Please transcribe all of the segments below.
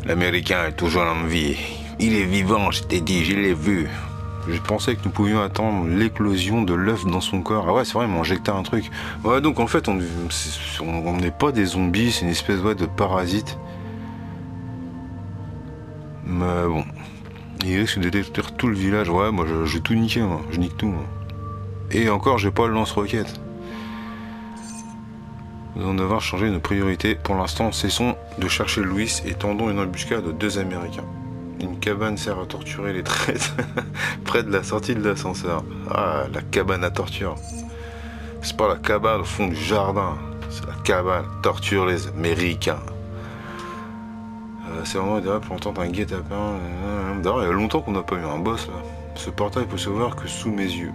L'Américain est toujours en vie. Il est vivant, je t'ai dit, je l'ai vu. Je pensais que nous pouvions attendre l'éclosion de l'œuf dans son corps. Ah ouais, c'est vrai, il m'a injecté un truc. Ouais, donc en fait, on n'est pas des zombies, c'est une espèce de parasite. Mais bon, il risque de détruire tout le village. Ouais, moi, j'ai tout niqué, moi. Je nique tout, moi. Et encore, j'ai pas le lance-roquette. Nous allons devoir changer nos priorités. Pour l'instant, cessons de chercher Louis et tendons une embuscade aux deux Américains. Une cabane sert à torturer les traîtres près de la sortie de l'ascenseur. Ah, la cabane à torture. C'est pas la cabane au fond du jardin. C'est la cabane torture les Américains. C'est vraiment idéal pour entendre un guet-apens. D'ailleurs, il y a longtemps qu'on n'a pas eu un boss là. Ce portail peut se voir que sous mes yeux.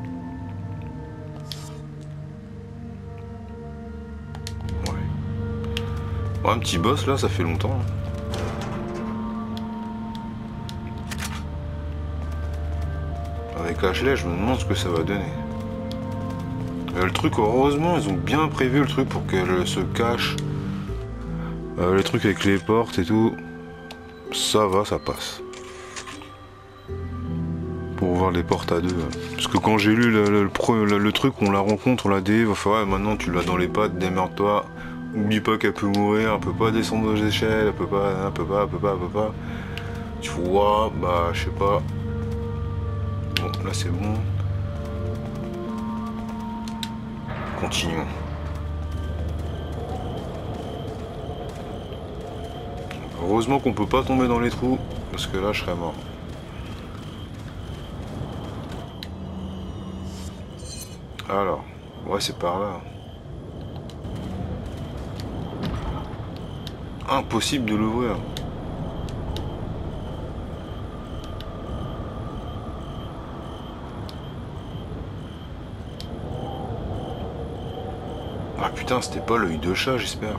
Ouais, un petit boss là, ça fait longtemps. Avec Ashley, je me demande ce que ça va donner. Le truc, heureusement, ils ont bien prévu le truc pour qu'elle se cache. Les trucs avec les portes et tout, ça va, ça passe. Pour voir les portes à deux. Parce que quand j'ai lu le truc, on la rencontre, on la dé, va faire ouais, maintenant tu l'as dans les pattes, démerde-toi. Oublie pas qu'elle peut mourir, elle peut pas descendre aux échelles, elle peut pas. Tu vois, bah je sais pas. Bon, là c'est bon. Continuons. Heureusement qu'on peut pas tomber dans les trous, parce que là je serais mort. Alors, ouais c'est par là. Impossible de l'ouvrir. Ah putain, c'était pas l'œil de chat, j'espère.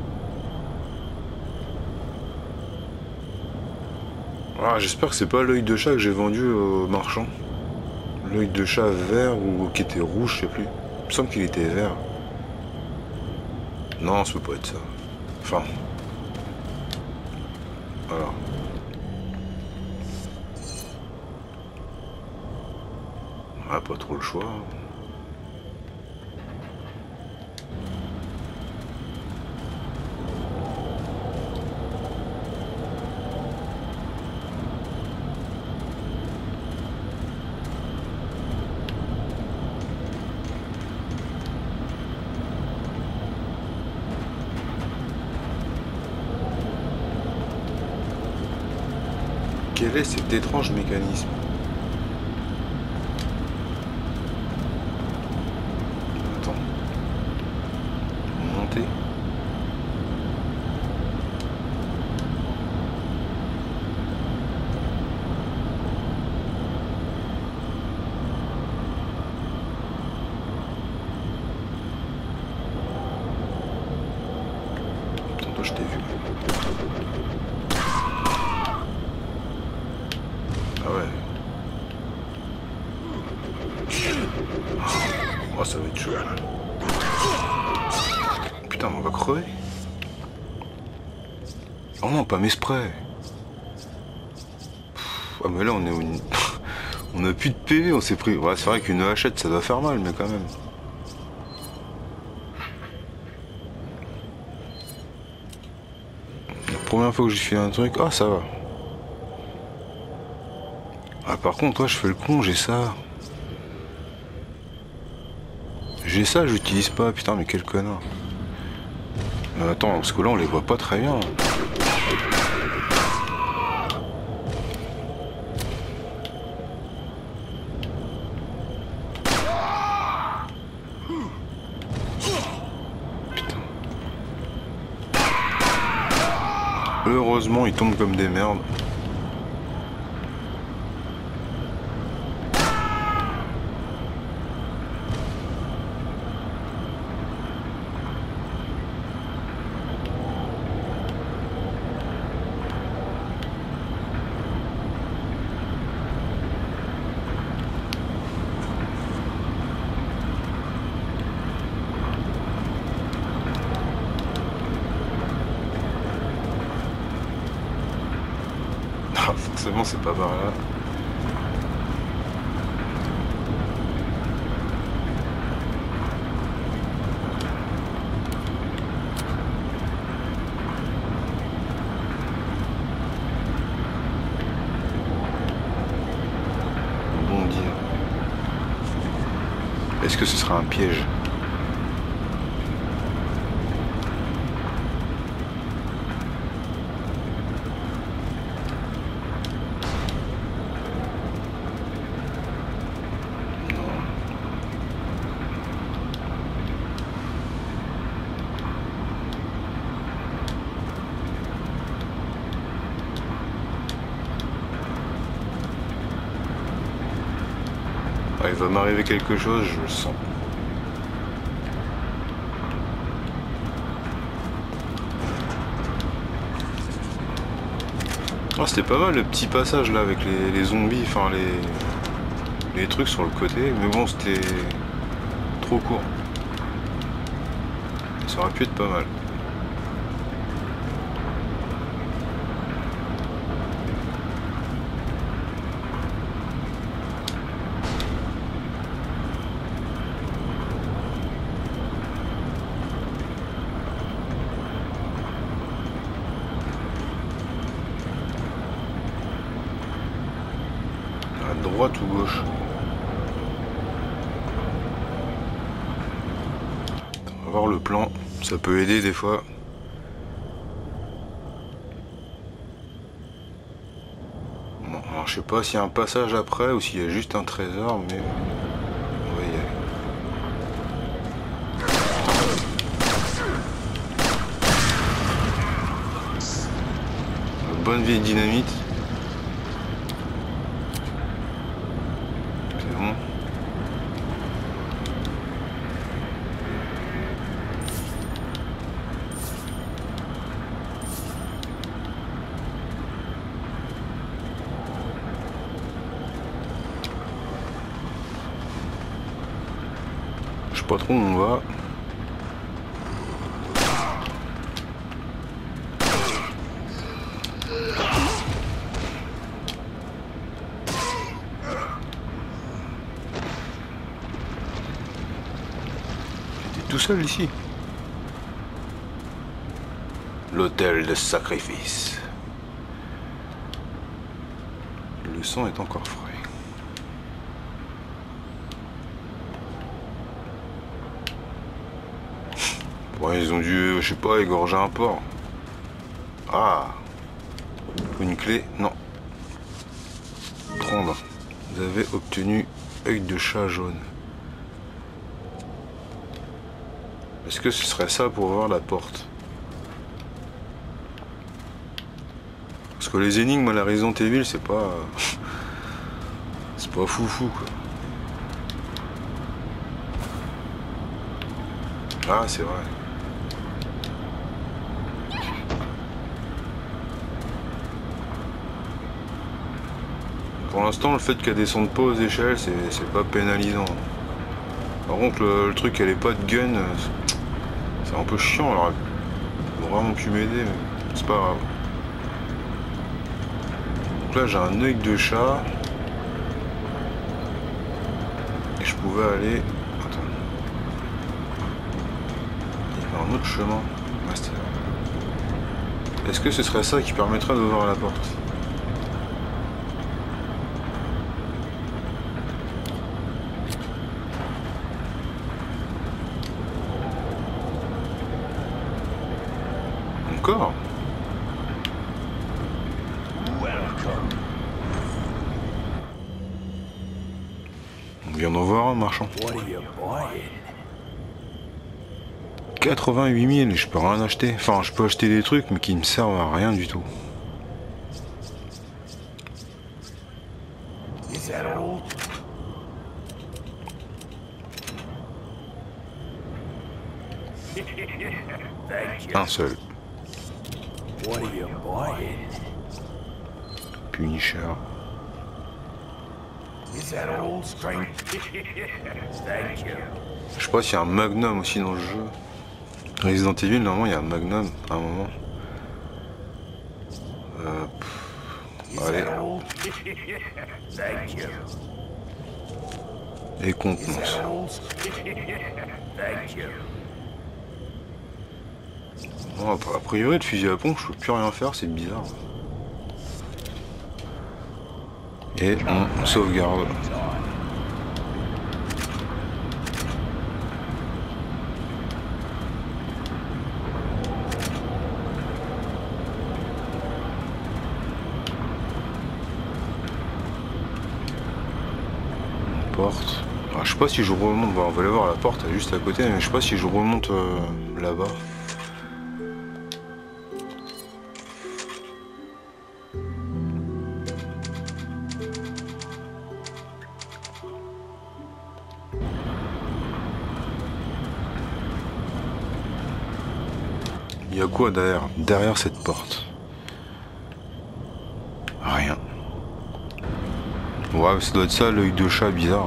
Ah, j'espère que c'est pas l'œil de chat que j'ai vendu au marchand. L'œil de chat vert ou qui était rouge, je sais plus. Il me semble qu'il était vert. Non, ça peut pas être ça. Enfin. Voilà. Ah, pas trop le choix. Quel est cet étrange mécanisme? Attends. Monter. Tantôt je t'ai vu. Ah ouais. Oh, ça va être chaud. Putain, mais on va crever. Oh non, pas mes sprays. Ah mais là on est au... on a plus de PV, on s'est pris... Ouais, c'est vrai qu'une hachette ça doit faire mal, mais quand même. La première fois que j'ai fait un truc... Ah, ça va. Ah par contre, toi je fais le con, j'ai ça. J'ai ça, j'utilise pas, putain mais quel connard. Mais attends, parce que là on les voit pas très bien. Putain. Heureusement ils tombent comme des merdes. Ah, forcément, c'est pas par là. Bondir. Est-ce que ce sera un piège? Ah, il va m'arriver quelque chose, je le sens. Oh, c'était pas mal le petit passage là avec les zombies, enfin les trucs sur le côté, mais bon c'était trop court. Ça aurait pu être pas mal. À droite ou gauche? On va voir le plan, ça peut aider des fois. Bon, alors je sais pas s'il y a un passage après ou s'il y a juste un trésor, mais on va y aller. Bonne vieille dynamite. C'est bon. Je sais pas trop où on va. J'étais tout seul ici. L'autel de sacrifice. Le sang est encore frais. Ouais, ils ont dû, je sais pas, égorger un porc. Ah, une clé, non. Prendre. Vous avez obtenu œil de chat jaune. Est-ce que ce serait ça pour ouvrir la porte? Parce que les énigmes à la Resident Evil, c'est pas... c'est pas foufou, quoi. Ah, c'est vrai. Pour l'instant, le fait qu'elle descende pas aux échelles, c'est pas pénalisant. Par contre, le truc qu'elle ait pas de gun, c'est un peu chiant. Alors, elle aurait vraiment pu m'aider, mais c'est pas grave. Donc là, j'ai un œil de chat. Et je pouvais aller... Attends. Il y avait un autre chemin. Ouais, c'était là. Est-ce que ce serait ça qui permettrait d'ouvrir la porte? Encore? On vient d'en voir un marchand. 88 000, je peux rien acheter. Enfin, je peux acheter des trucs, mais qui me servent à rien du tout. Un seul. Punisher. Je sais pas s'il y a un magnum aussi dans le jeu. Resident Evil, normalement il y a un magnum à un moment. Allez. Et contenance. Bon, a priori, le fusil à pompe, je peux plus rien faire, c'est bizarre. Et on sauvegarde. Porte. Ah, je sais pas si je remonte, bon, on va aller voir la porte, elle est juste à côté, mais je sais pas si je remonte là-bas. Il y a quoi derrière cette porte? Rien. Ouais, ça doit être ça, l'œil de chat bizarre.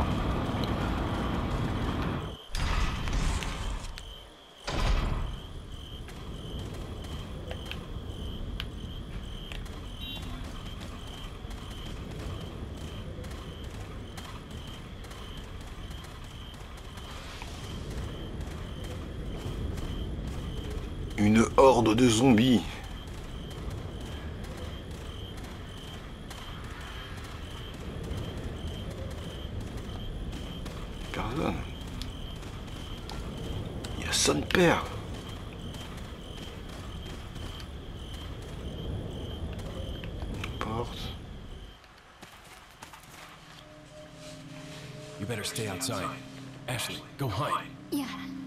Une horde de zombies. Personne. Il y a son père. Porte. You better stay outside. Ashley, go hide. Yeah.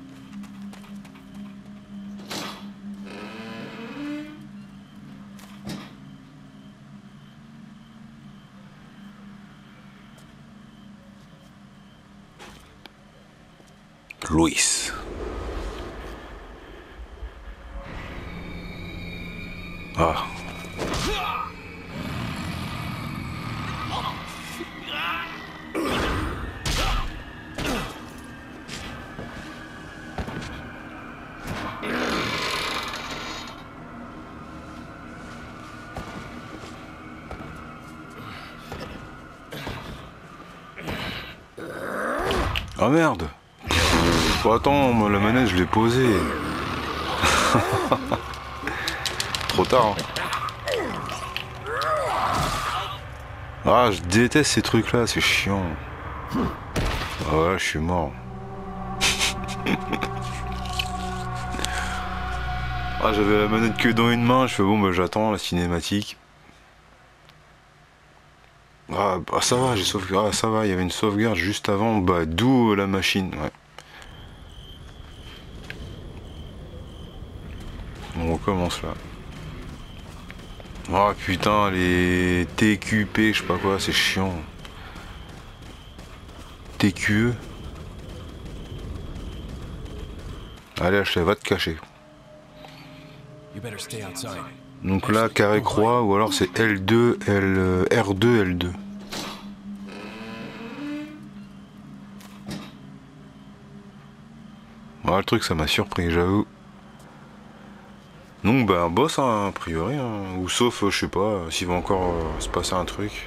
Louis. Ah. Ah merde. Bon, attends, moi, la manette je l'ai posée. Trop tard. Hein. Ah, je déteste ces trucs là, c'est chiant. Ah ouais, je suis mort. Ah, j'avais la manette que dans une main, je fais bon bah j'attends la cinématique. Ah bah ça va, j'ai sauvegardé, ah, ça va, il y avait une sauvegarde juste avant, bah d'où la machine, ouais. On recommence là. Oh putain, les TQP, je sais pas quoi, c'est chiant. TQE. Allez, Ashley, va te cacher. Donc là, carré croix, ou alors c'est L2, R2, L2. Ouais, le truc, ça m'a surpris, j'avoue. Donc, bah, un boss, hein, a priori. Hein. Ou sauf, je sais pas, s'il va encore se passer un truc.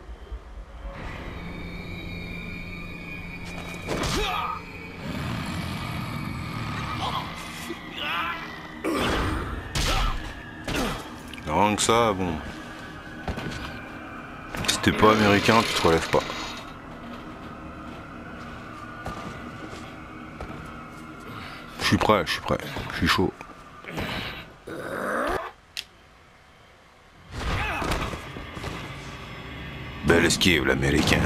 Rien que ça, bon. Si t'es pas américain, tu te relèves pas. Je suis prêt, je suis chaud. Belle esquive, l'américain.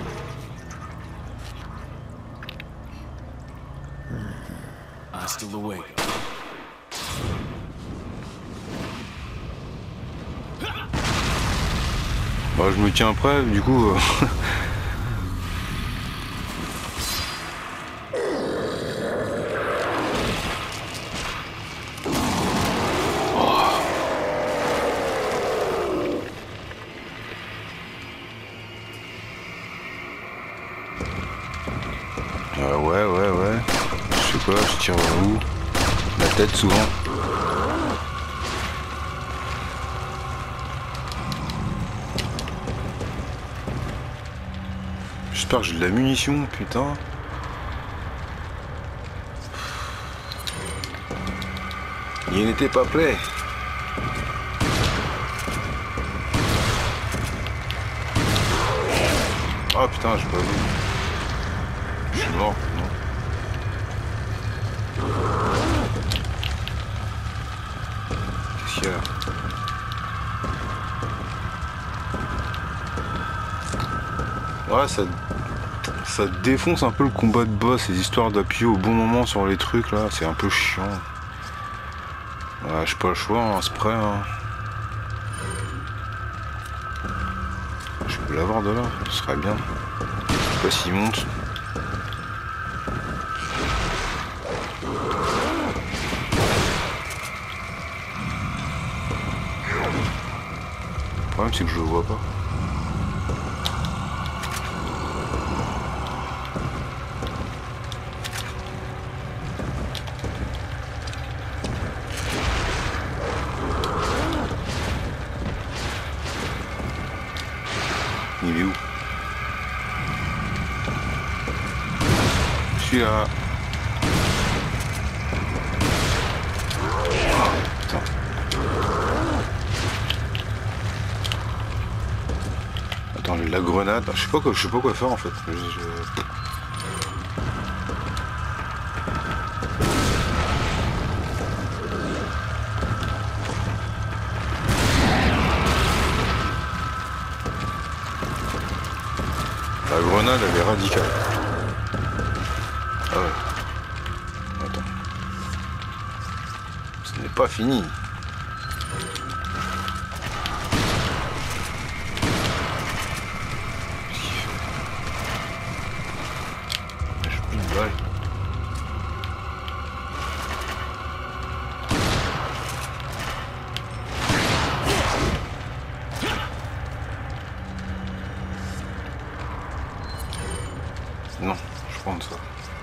Bah, je me tiens prêt, du coup. Ouais. Je sais pas, je tire vers où? La tête souvent. j'espère que j'ai de la munition, putain. Il n'était pas prêt. Ah putain, j'ai pas vu. Je suis mort, non? Qu'est-ce qu'il y a là? Ouais, ça défonce un peu le combat de boss, les histoires d'appuyer au bon moment sur les trucs là, c'est un peu chiant. Ouais, j'ai pas le choix, hein, c'est prêt. Hein. Je peux l'avoir de là, ce serait bien. Je sais pas s'il monte. Le problème c'est que je le vois pas. Il est où? Je suis là. Ah, putain. Attends, j'ai la grenade. Je sais pas quoi faire en fait. La grenade elle est radicale. Ah ouais. Attends. Ce n'est pas fini. Qu'est-ce qu'il fait? J'ai plus de balles. Non, je prends ça.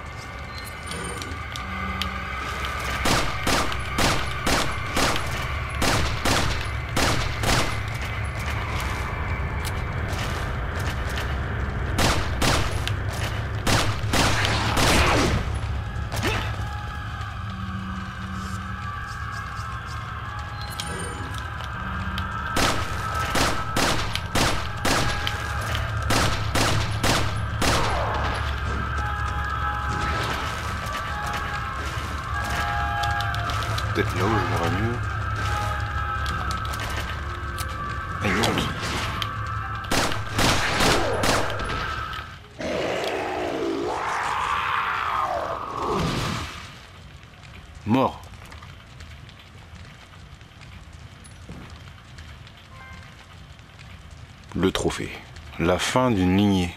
Peut-être là où je verrai mieux. Ah, il monte. Mort. Le trophée. La fin d'une lignée.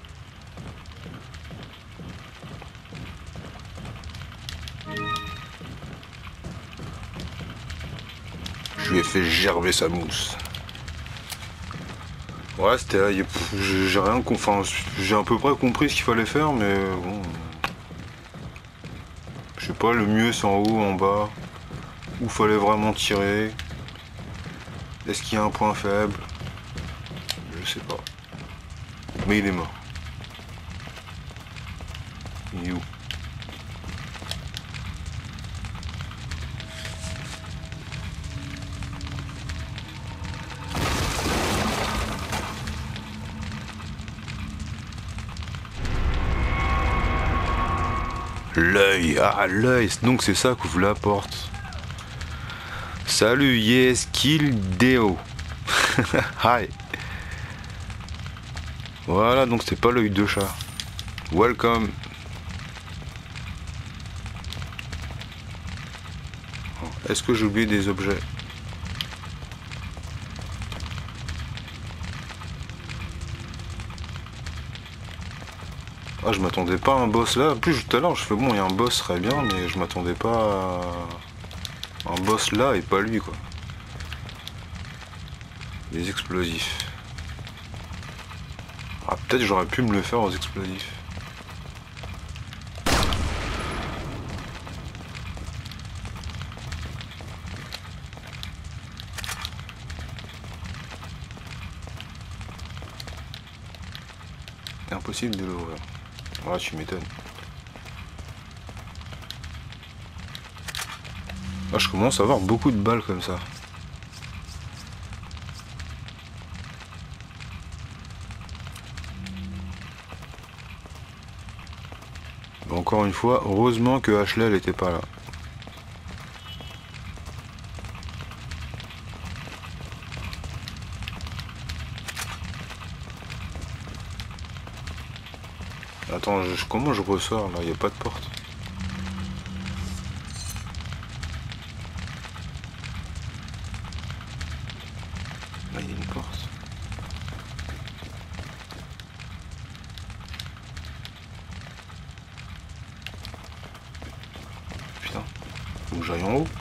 Je lui ai fait gerber sa mousse. Ouais, c'était... J'ai rien... Enfin, j'ai à peu près compris ce qu'il fallait faire, mais bon... Je sais pas, le mieux c'est en haut, en bas. Où fallait vraiment tirer. Est-ce qu'il y a un point faible? Je sais pas. Mais il est mort. Il est où? L'œil, ah l'œil, donc c'est ça qu'ouvre la porte. Salut, yes, kill Deo. Hi. Voilà, donc c'est pas l'œil de chat. Welcome. Est-ce que j'ai oublié des objets? Ah, je m'attendais pas à un boss là. En plus, tout à l'heure, je fais bon, il y a un boss, serait bien, mais je m'attendais pas à un boss là et pas lui, quoi. Les explosifs. Ah, peut-être j'aurais pu me le faire aux explosifs. Impossible de l'ouvrir. Ouais, tu m'étonnes. Ah, je commence à avoir beaucoup de balles comme ça. Encore une fois, heureusement que Ashley elle était pas là. Attends, comment je ressors là? Il n'y a pas de porte. Là, il y a une porte. Putain, faut que j'aille en haut.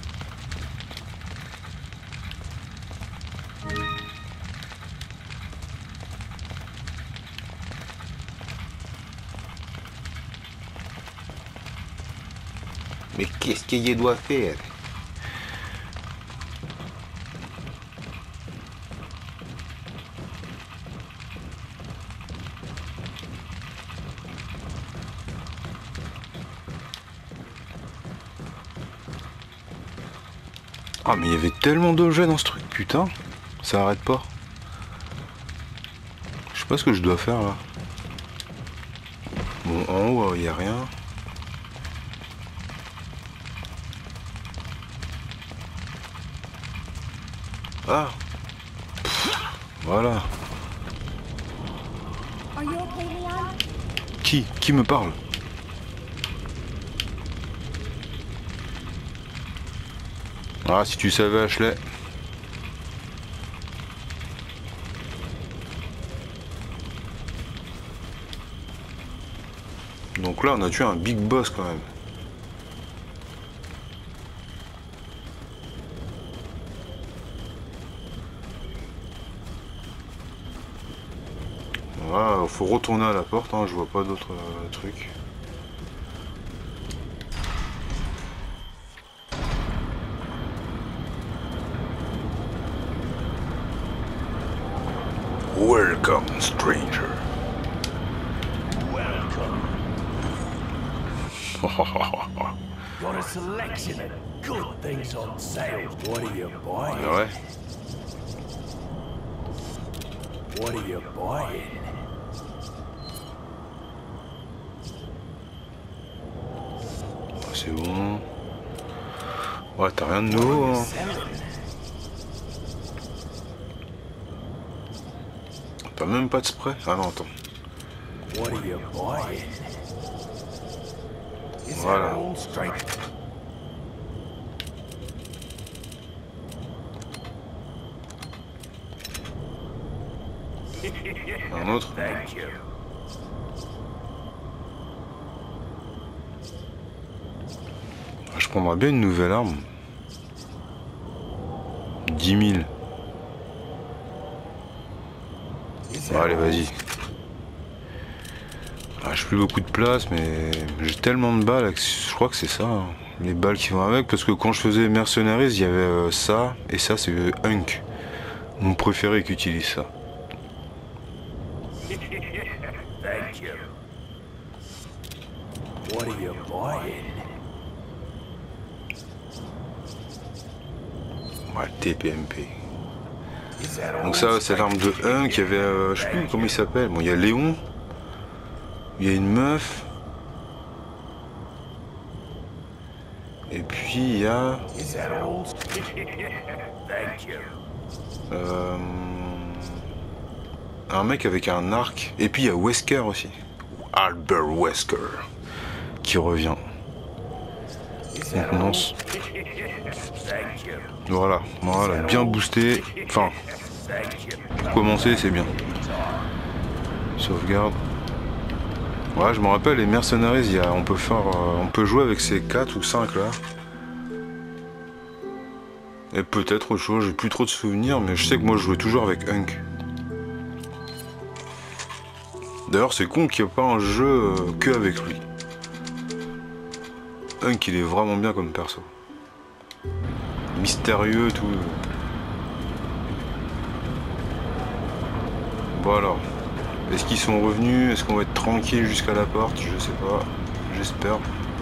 Mais qu'est-ce qu'il doit faire? Ah mais il y avait tellement d'objets dans ce truc, putain. Ça arrête pas. Je sais pas ce que je dois faire là. Bon, en haut, il n'y a rien. Ah, voilà. Qui me parle? Ah, si tu savais, Ashley. Donc là, on a tué un big boss quand même. Voilà, faut retourner à la porte, hein, je vois pas d'autres trucs. Welcome, stranger. Welcome. Got a selection of good things on sale. What are you buying? Ouais. What are you buying? C'est bon. Ouais, t'as rien de nouveau, hein. T'as même pas de spray? Ah non, attends. What are you buying? Is Voilà. that all straight? Un autre? Thank you. Je prendrais bien une nouvelle arme. 10 000. Bon, allez, vas-y. Ah, j'ai plus beaucoup de place, mais j'ai tellement de balles, je crois que c'est ça, hein, les balles qui vont avec, parce que quand je faisais Mercenaries, il y avait ça, et ça c'est Hunk, mon préféré qui utilise ça. Thank you. What are you buying? Ouais, TPMP. Is that all Donc ça, c'est l'arme de Hunk, il y avait, je sais plus comment il s'appelle, bon, il y a Léon, il y a une meuf, et puis il y a... Is that all? Thank you. Un mec avec un arc. Et puis il y a Wesker aussi. Albert Wesker. Qui revient. Donc non. Thank you. Voilà, voilà, bien boosté. Enfin, Thank you. pour commencer, c'est bien. Sauvegarde. Ouais, je me rappelle, les Mercenaries, on peut faire, on peut jouer avec ces 4 ou 5 là. Et peut-être autre chose, j'ai plus trop de souvenirs, mais je sais que moi je jouais toujours avec Hunk. D'ailleurs, c'est con qu'il n'y ait pas un jeu que avec lui. Hunk, il est vraiment bien comme perso. Mystérieux, tout. Bon alors. Est-ce qu'ils sont revenus? Est-ce qu'on va être tranquille jusqu'à la porte? Je sais pas. J'espère.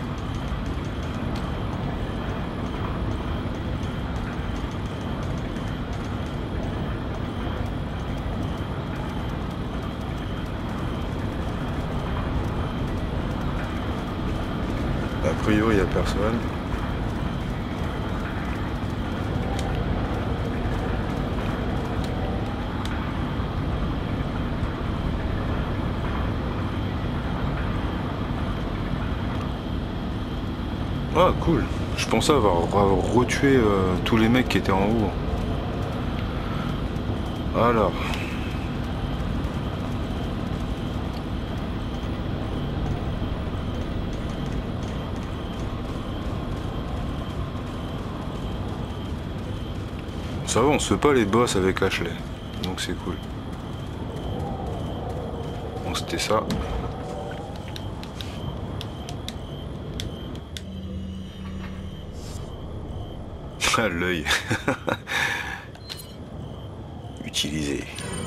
A priori, il n'y a personne. Ah, cool. Je pensais avoir retué tous les mecs qui étaient en haut. Alors. Ça va, on se fait pas les boss avec Ashley. Donc c'est cool. Bon, c'était ça. Ah, l'œil. Utilisé.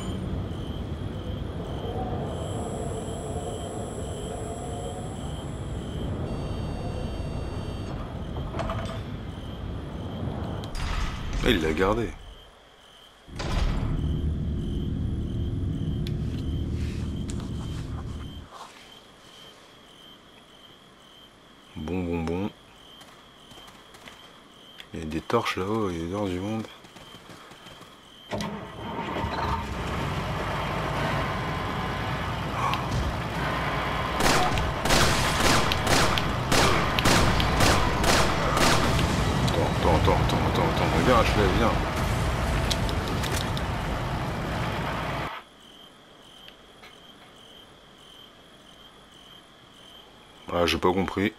Il l'a gardé. Bon. Il y a des torches là-haut, il y a dehors du monde. Attends, viens Ashley, viens. Ah, j'ai pas compris.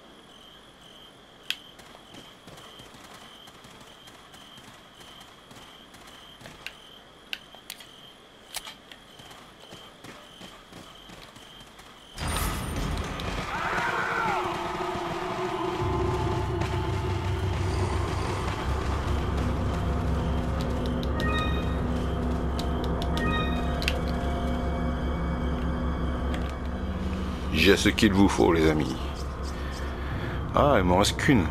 J'ai ce qu'il vous faut, les amis. Ah, il m'en reste qu'une.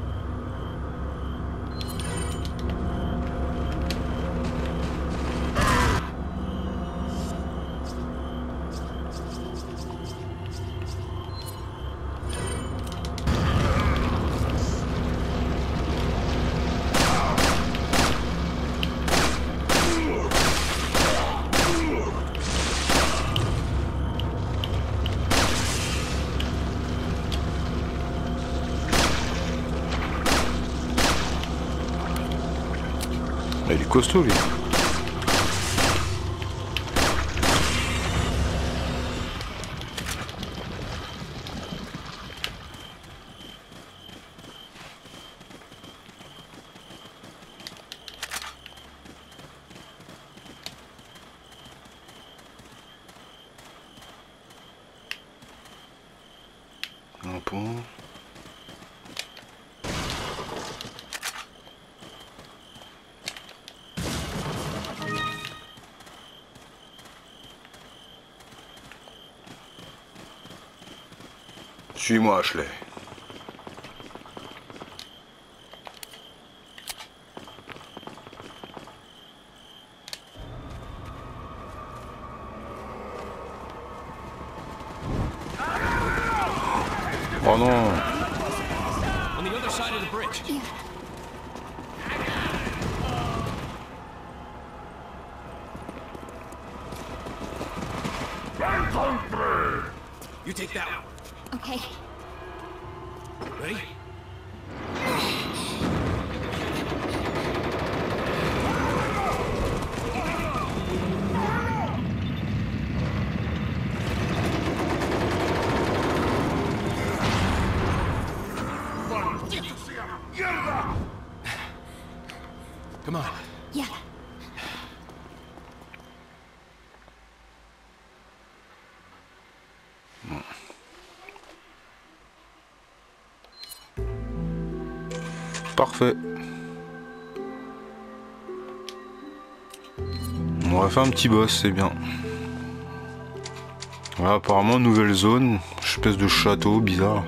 Il est costaud, lui. Un pont. Suis-moi, Ashley. Oh non. On the other side of the bridge. You take that one. Okay. Ready? Come on. Yeah. Parfait. On aurait fait un petit boss, c'est bien. Voilà, apparemment, nouvelle zone. Espèce de château bizarre.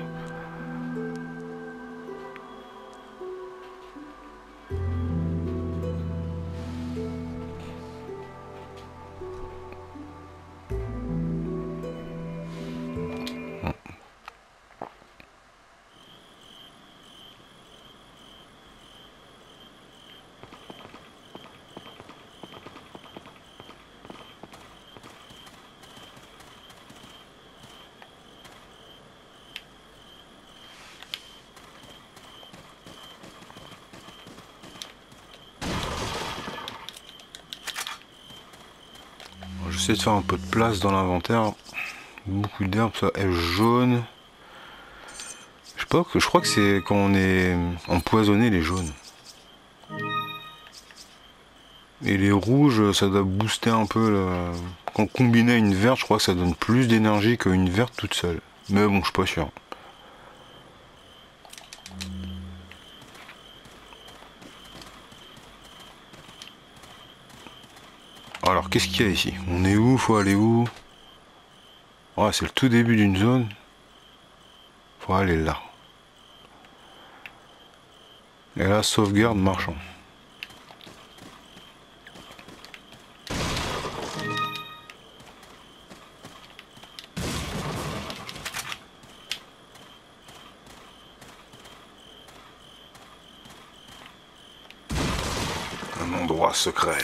J'essaie de faire un peu de place dans l'inventaire. Beaucoup d'herbes, ça est jaune. Je sais pas, je crois que c'est quand on est empoisonné les jaunes. Et les rouges, ça doit booster un peu. Quand combiné à une verte, je crois que ça donne plus d'énergie qu'une verte toute seule. Mais bon, je suis pas sûr. Alors, qu'est-ce qu'il y a ici? On est où? Faut aller où? Ouais, c'est le tout début d'une zone. Faut aller là. Et là, sauvegarde marchand. Un endroit secret.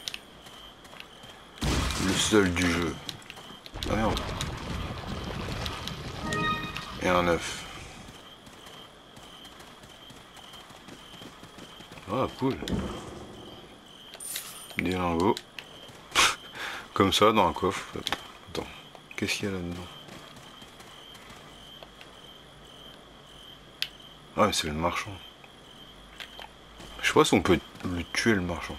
Le seul du jeu. Ah merde. Et un œuf. Ah, cool. Des lingots. Comme ça, dans un coffre. Attends, qu'est-ce qu'il y a là-dedans? Ah, mais c'est le marchand. Je sais pas si on peut le tuer, le marchand.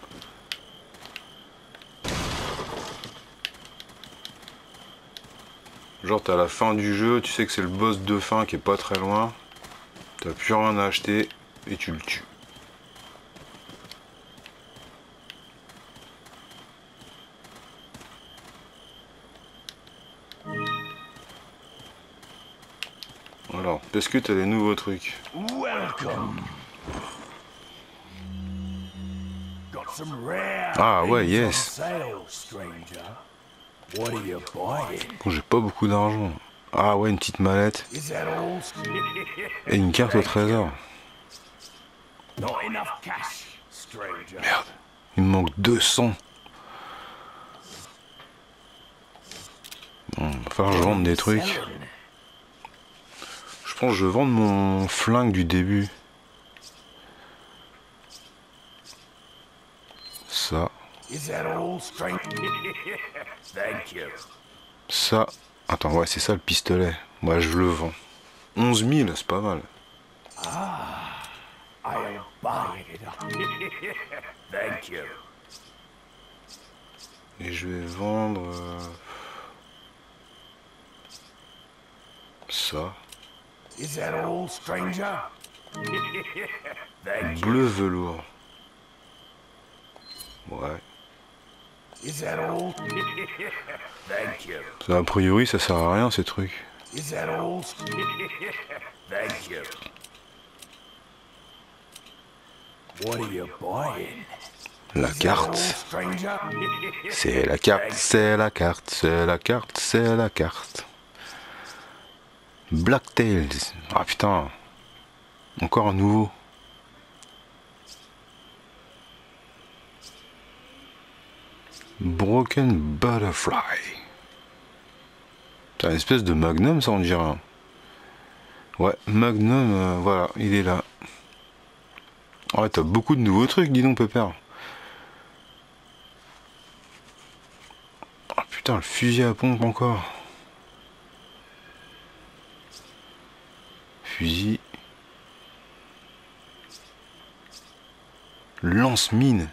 Genre, t'as la fin du jeu, tu sais que c'est le boss de fin qui est pas très loin. T'as plus rien à acheter et tu le tues. Alors, est-ce que t'as des nouveaux trucs? Welcome. Got some rare Ah ouais, things yes. on sale, stranger. What are you buying? Bon, j'ai pas beaucoup d'argent. Ah ouais, une petite mallette. Is that all? Et une carte au trésor. Not enough cash, stranger. Merde, il me manque 200. Bon, va falloir que je vende des trucs. Je pense que je vais vendre mon flingue du début. Ça. Is that all, stranger? Thank you. Ça. Attends, ouais, c'est ça le pistolet. Moi, je le vends. 11 000, c'est pas mal. I'll buy it. Thank you. Et je vais vendre... ça. Is that all, stranger? Thank you. Bleu velours. Ouais. Is that all? Thank you. Ça, a priori, ça sert à rien, ces trucs. Is that all? Thank you. What are you buying? La Is that all, carte. stranger? C'est la carte, c'est la carte, c'est la carte, c'est la carte. Blacktails. Ah putain. Encore un nouveau. Broken Butterfly. C'est une espèce de magnum, ça on dirait. Ouais, magnum, voilà, il est là. Ouais, t'as beaucoup de nouveaux trucs, dis donc, Pépère. Ah putain, le fusil à pompe encore. Fusil. Lance-mine.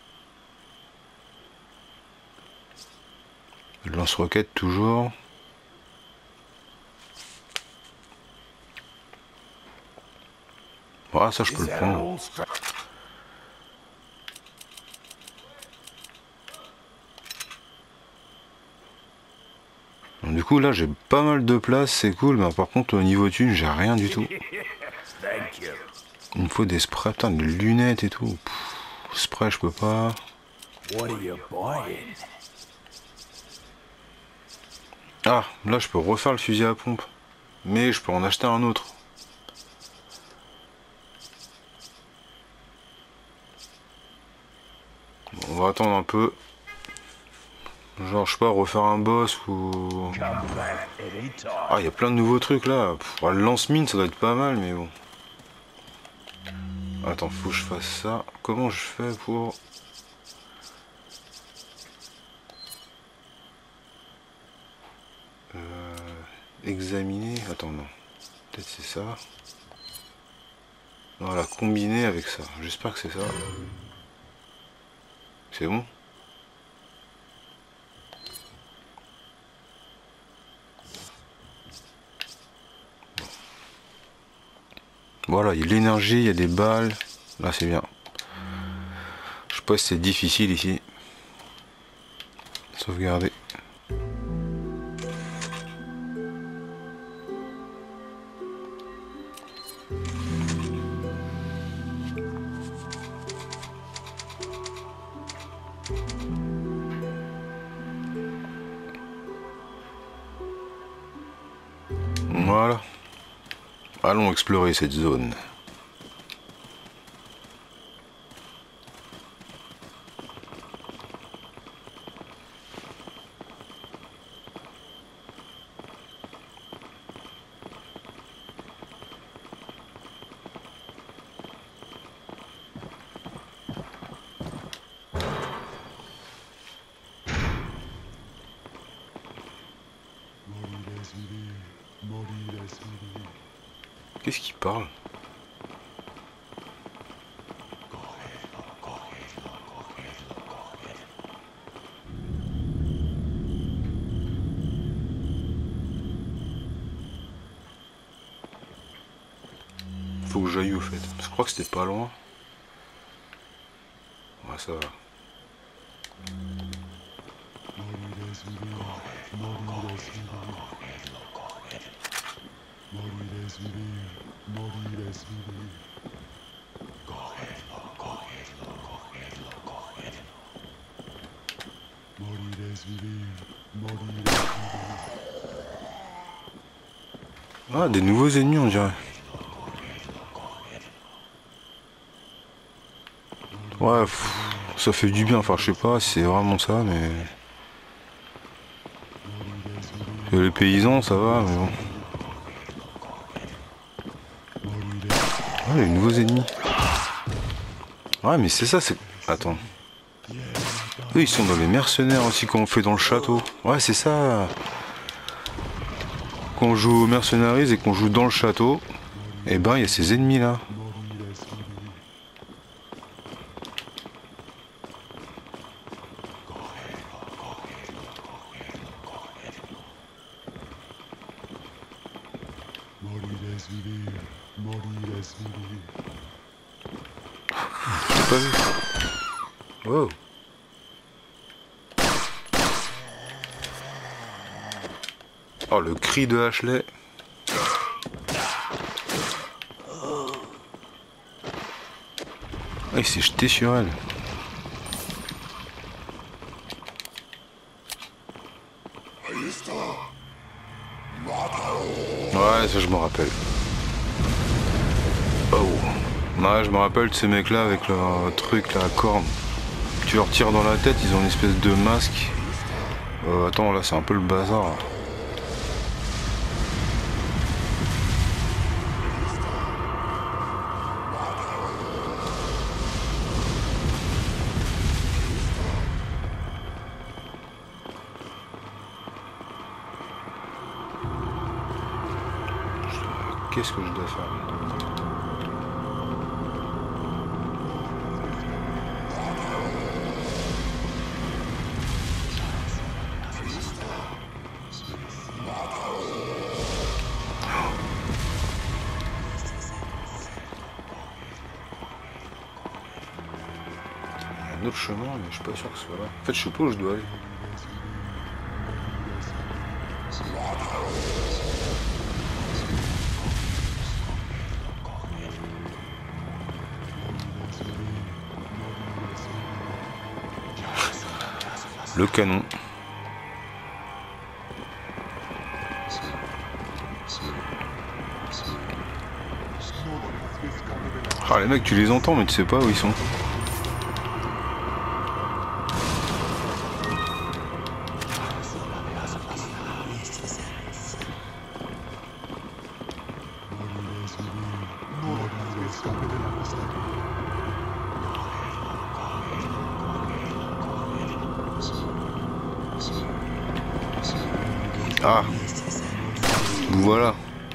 Lance-roquette toujours. Ah, ça je peux Is le that prendre. all, stranger? Du coup là j'ai pas mal de place, c'est cool, mais par contre au niveau thune j'ai rien du tout. Thank you. Il me faut des sprays, putain, des lunettes et tout. Spray je peux pas. What are you buying? Ah, là je peux refaire le fusil à pompe. Mais je peux en acheter un autre. Bon, on va attendre un peu. Genre je sais pas, refaire un boss ou... Come back anytime. Ah, il y a plein de nouveaux trucs là. Le lance-mine ça doit être pas mal, mais bon. Attends, faut que je fasse ça. Comment je fais pour... examiner... Attends, non. Peut-être c'est ça. Voilà, combiner avec ça. J'espère que c'est ça. C'est bon? Voilà, il y a de l'énergie, il y a des balles. Là, c'est bien. Je sais pas si c'est difficile ici. Sauvegarder. Voilà. Allons explorer cette zone. Qu'est-ce qu'il parle? Faut que j'aille au fait. Je crois que c'était pas loin. Ouais, ça va. Ah, des nouveaux ennemis on dirait. Ouais, ça fait du bien, enfin je sais pas si c'est vraiment ça, mais... Les paysans ça va, mais bon. Ah, les nouveaux ennemis. Ouais, mais c'est ça, c'est... Attends. Eux, ils sont dans les mercenaires aussi, qu'on fait dans le château. Ouais, c'est ça. Quand on joue aux mercenaries et qu'on joue dans le château, et ben, il y a ces ennemis-là. J'ai pas vu. Wow. Oh, le cri de Ashley. Ah, il s'est jeté sur elle. Ouais, ça je me rappelle. Oh. Ouais, je me rappelle de ces mecs-là avec leur truc, la corne. Tu leur tires dans la tête, ils ont une espèce de masque. Attends, là c'est un peu le bazar. Là. Qu'est-ce que je dois faire? Un autre chemin, mais je suis pas sûr que ce soit là. En fait, je sais pas où je dois aller. Le canon. Ah les mecs tu les entends mais tu sais pas où ils sont. Ah, voilà.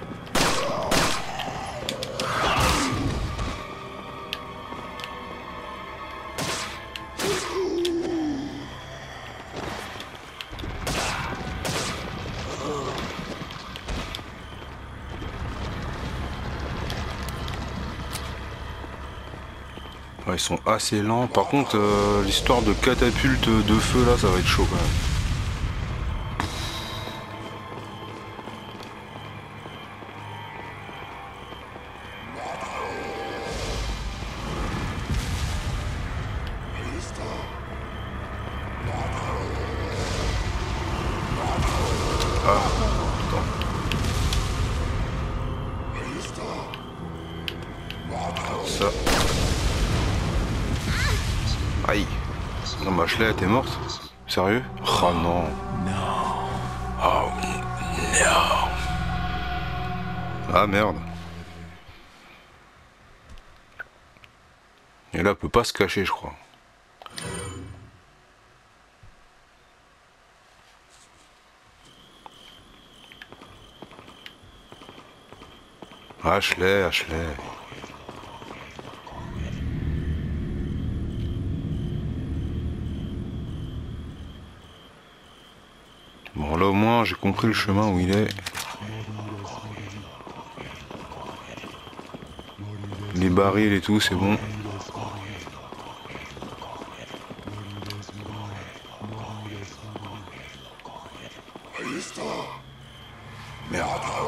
Ouais, ils sont assez lents. Par contre, l'histoire de catapulte de feu là, ça va être chaud quand même. Ah, putain. Ça. Aïe. Non, ma Ashley, t'es morte? Sérieux? Oh non. Oh non. Ah merde. Et là, elle peut pas se cacher, je crois. Ashley, Ashley. Bon, là au moins, j'ai compris le chemin où il est. Les barils et tout, c'est bon. Merde.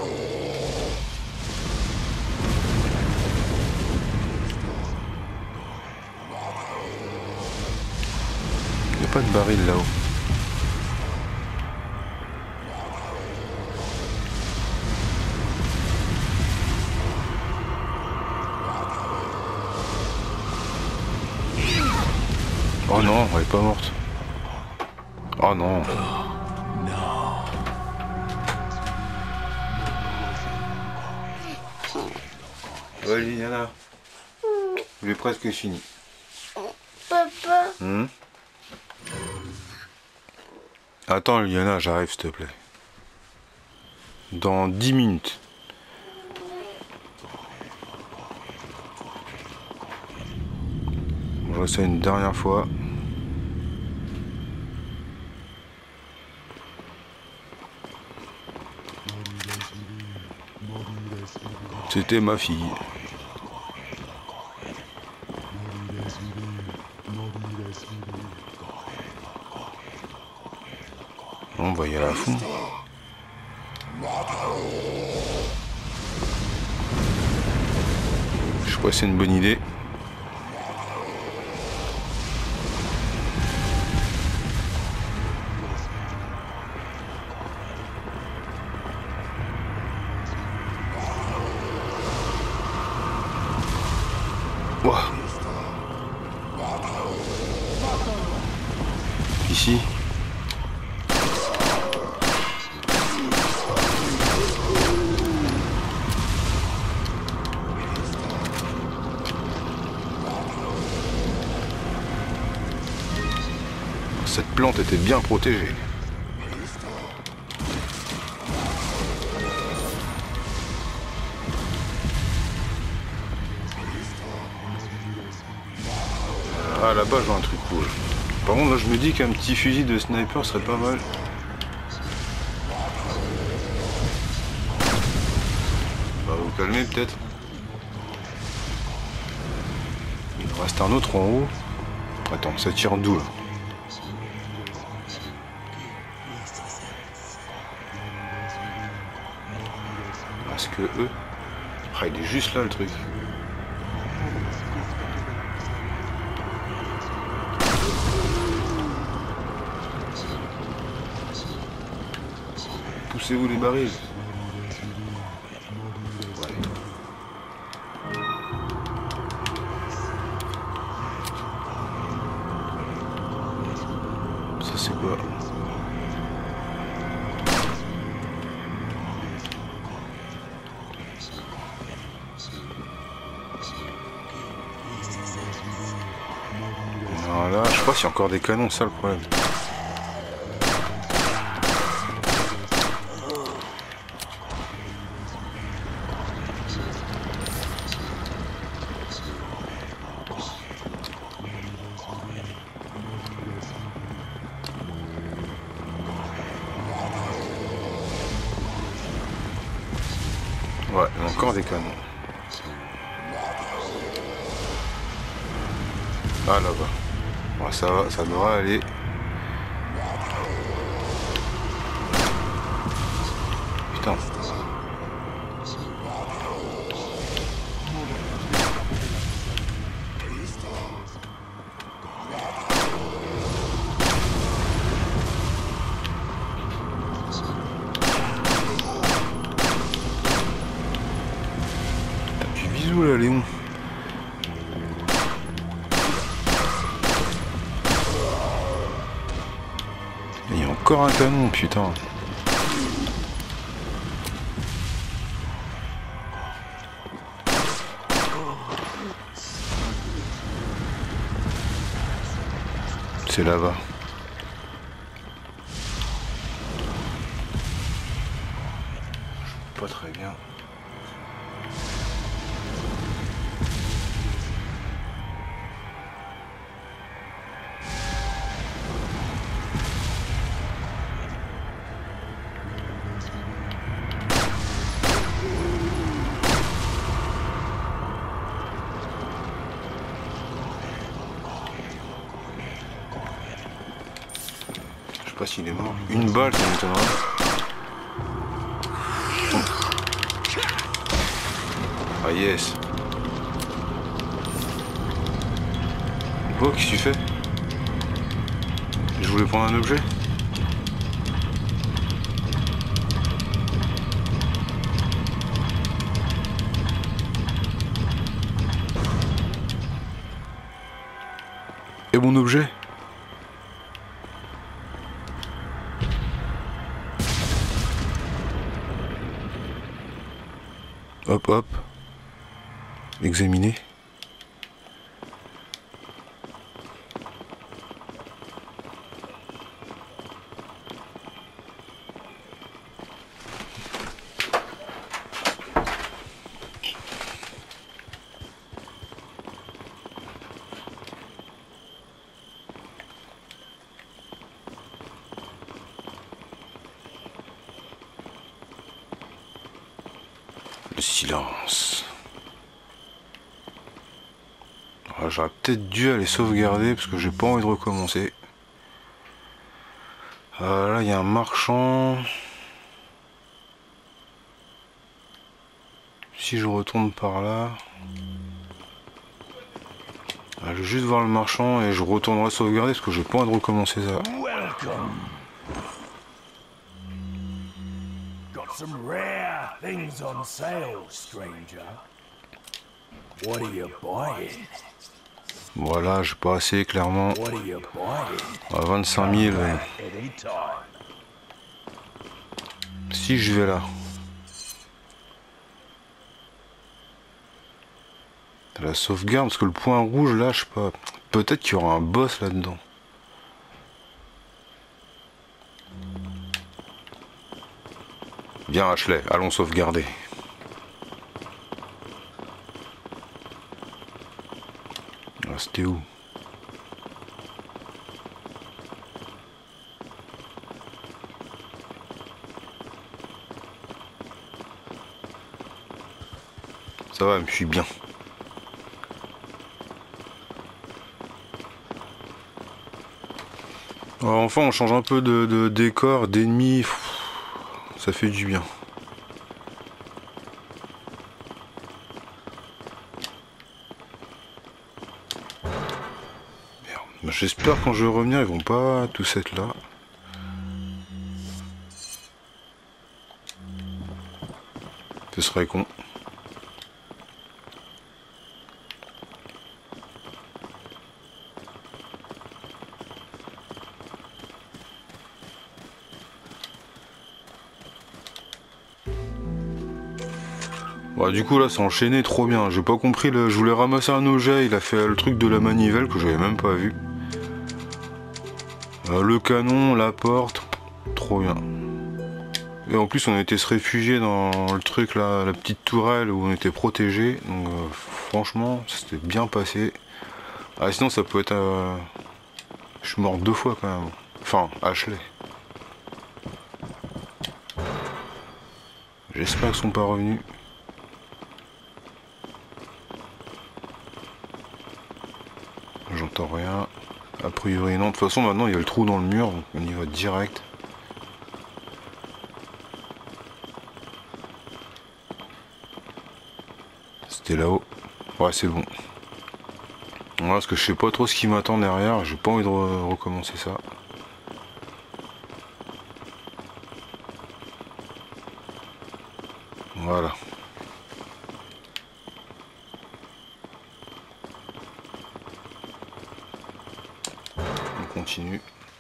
Il n'y a pas de baril là-haut. Oh non, elle est pas morte. Oh non. Ouais, Liliana. Il est presque fini. Papa. Attends, Liliana, j'arrive, s'il te plaît. Dans 10 minutes. Je refais une dernière fois. C'était ma fille. On va y aller à fond. Je crois que c'est une bonne idée. Wow. Ici. Cette plante était bien protégée. Ah là-bas je vois un truc rouge. Par contre là je me dis qu'un petit fusil de sniper serait pas mal. On va vous calmer peut-être. Il en reste un autre en haut. Attends, ça tire d'où là? que eux. Ah, il est juste là le truc. Poussez-vous les barils. Ouais. Ça c'est quoi? Voilà, je sais pas s'il y a encore des canons, c'est ça le problème. Ouais, il y a encore des canons. Ah là-bas. Ouais, ça va, ça devrait aller. Putain. T'as du bisou là, Léon. Il y a encore un canon, putain. C'est là-bas. Pas très bien. Je sais pas s'il est mort. Une balle, ça m'étonnerait. Ah yes. Oh, qu'est-ce que tu fais? Je voulais prendre un objet. Et mon objet? Hop hop. Examiner. Le silence. J'aurais peut-être dû aller sauvegarder parce que j'ai pas envie de recommencer. Là, il y a un marchand. Si je retourne par là. Je vais juste voir le marchand et je retournerai sauvegarder parce que j'ai pas envie de recommencer ça. Welcome. Got some rare things on sale, stranger. What are you buying? Voilà, j'ai pas assez clairement. What are you buying? 25 000. Anytime. Si je vais là. La sauvegarde, parce que le point rouge là, je sais pas. Peut-être qu'il y aura un boss là-dedans. Bien Ashley, allons sauvegarder. Ah, c'était où? Ça va, je suis bien. Alors, enfin, on change un peu de décor, d'ennemis. Ça fait du bien. J'espère quand je vais revenir, ils vont pas tous être là. Ce serait con. Bah, du coup là c'est enchaîné trop bien, j'ai pas compris, je voulais ramasser un objet, il a fait le truc de la manivelle que j'avais même pas vu. Le canon, la porte, trop bien. Et en plus on a été se réfugier dans le truc là, la petite tourelle où on était protégé, donc franchement c'était bien passé. Ah sinon ça peut être... Je suis mort 2 fois quand même. Enfin, Ashley. J'espère qu'ils sont pas revenus. J'entends rien. A priori non. De toute façon maintenant il y a le trou dans le mur, donc on y va direct. C'était là-haut. Ouais c'est bon. Voilà, parce que je sais pas trop ce qui m'attend derrière, j'ai pas envie de recommencer ça. Voilà. On continue.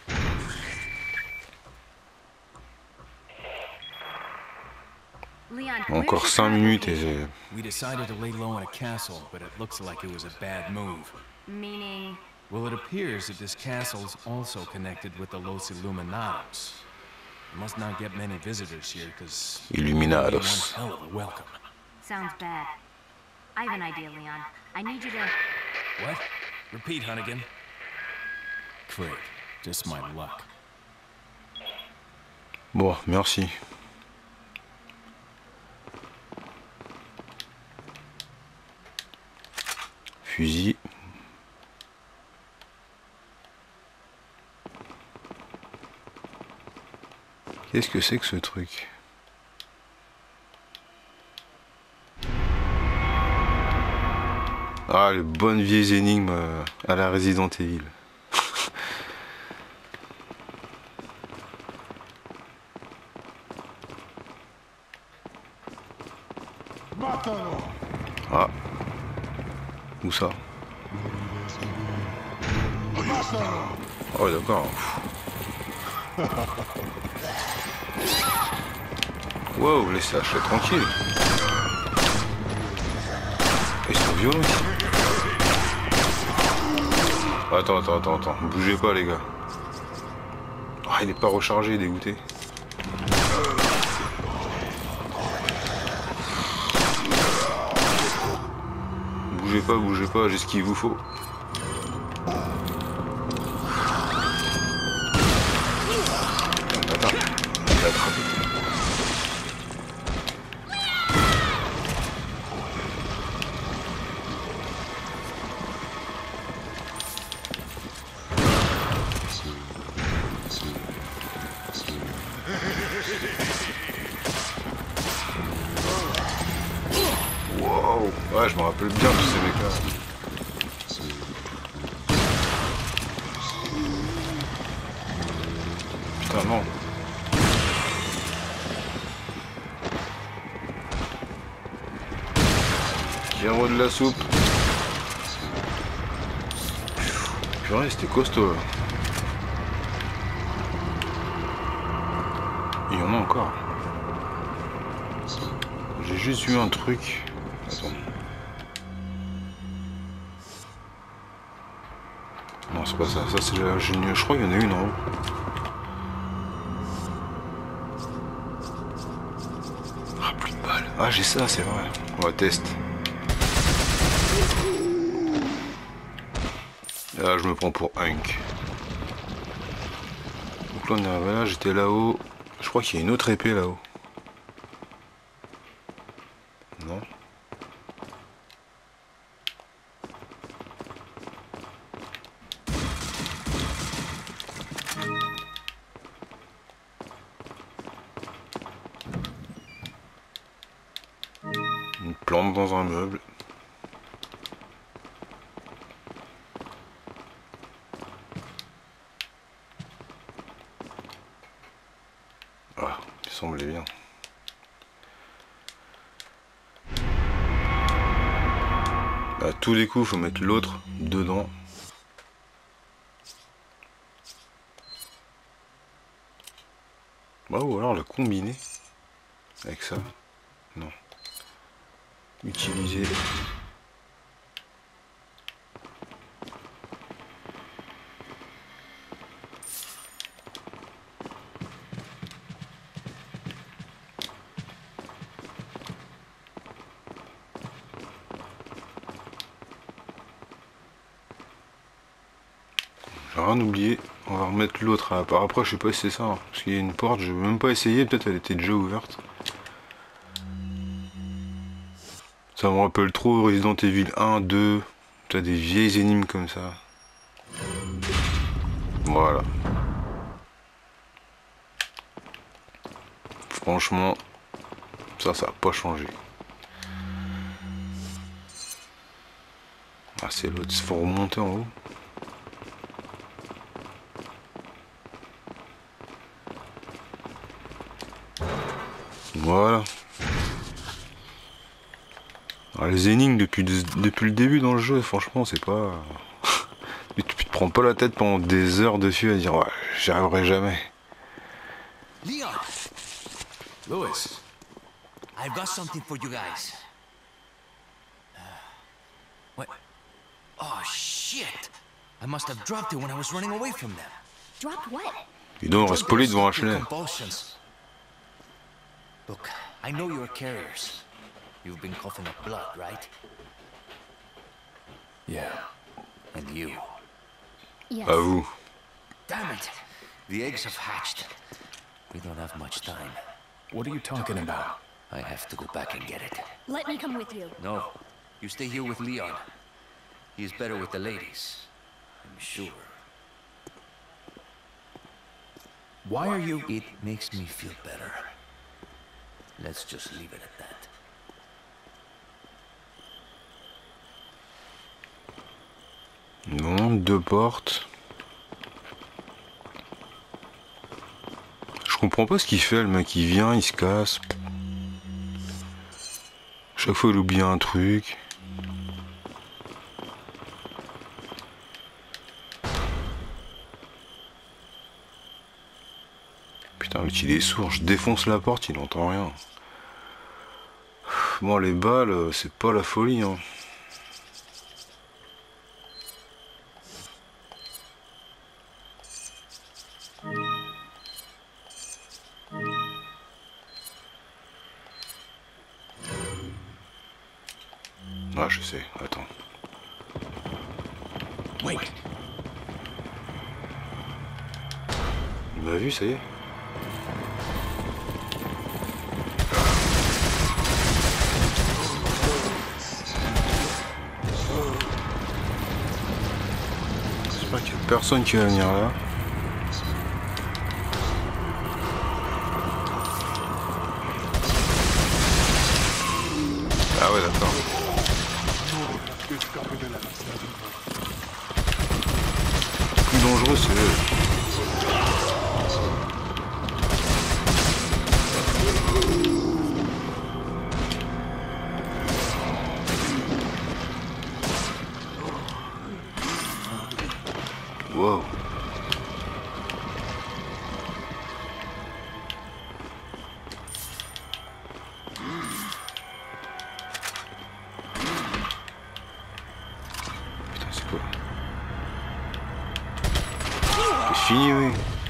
Encore 5 minutes et... We decided to lay low in a castle, but it looks like it was a bad move. Meaning? Well, it appears that this castle's also connected with the Los Illuminados. We must not get many visitors here, because Illuminados. one hell of a welcome. Sounds bad. I have an idea, Leon. I need you to... What? Repeat, Hunnigan. Great. Just my luck. Bon, merci. Fusil. Qu'est-ce que c'est que ce truc? Ah, les bonnes vieilles énigmes à la Resident Evil. Ah. Où ça? Oh ouais, d'accord. Wow, laisse Ashley tranquille. Ils sont violents ici. Attends. Bougez pas les gars. Ah, il est pas rechargé, dégoûté. Bougez pas, j'ai ce qu'il vous faut. Attends, il a attrapé. Wow, ouais, je me rappelle bien tous ces mecs-là. Putain, non. Pierrot de la soupe. Purée, c'était costaud là. Il y en a encore. J'ai juste vu un truc. Attends. Non, c'est pas ça. Ça, c'est la génie. Je crois qu'il y en a une en haut. Ah, plus de balles. Ah, j'ai ça, c'est vrai. On va tester. Et là, je me prends pour Hunk. Donc là, on est arrivé là. J'étais là-haut. Je crois qu'il y a une autre épée là-haut. Non. Une plante dans un meuble. Ah, il semblait bien. À tous les coups, faut mettre l'autre dedans. Bah, ou alors la combiner avec ça. Non. Utiliser. J'ai rien oublié. On va remettre l'autre à part. Après, je sais pas si c'est ça. Hein, parce qu'il y a une porte, je vais même pas essayer. Peut-être elle était déjà ouverte. Ça me rappelle trop Resident Evil 1, 2. T'as des vieilles énigmes comme ça. Voilà. Franchement, ça a pas changé. Ah, c'est l'autre. Il faut remonter en haut. Voilà. Alors, les énigmes depuis le début dans le jeu, franchement, c'est pas... tu te prends pas la tête pendant des heures dessus à dire ouais, j'y arriverai jamais. Leon! Louis, I've got something for you guys. What? Oh, shit! I must have dropped it when I was running away from them. Dropped what? Dis donc, on reste poli devant Your HLM. convulsions. Look, I know you're carriers. You've been coughing up blood, right? yeah. And you. Yes. À vous. Damn it! The eggs have hatched. We don't have much time. What are you talking about? I have to go back and get it. Let me come with you. No, you stay here with Leon. He is better with the ladies. I'm sure. Why are you... It makes me feel better. Let's just leave it at that. Non, deux portes. Je comprends pas ce qu'il fait, le mec. Il vient, il se casse. Chaque fois, il oublie un truc. Putain, l'autre, il est sourd. Je défonce la porte, il entend rien. Bon, les balles, c'est pas la folie, hein. Ah, je sais, attends. Wait. Il m'a vu, ça y est. J'espère qu'il n'y a personne qui va venir là. Ah ouais, d'accord. Plus dangereux, c'est eux. Wow. Putain, c'est quoi? C'est fini, oui.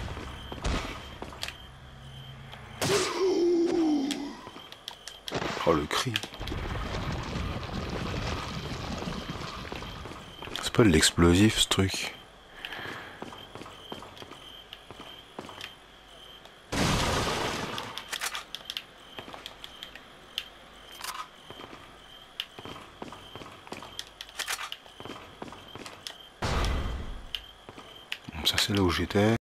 Oh, le cri. C'est pas de l'explosif, ce truc. Ça, c'est là où j'étais.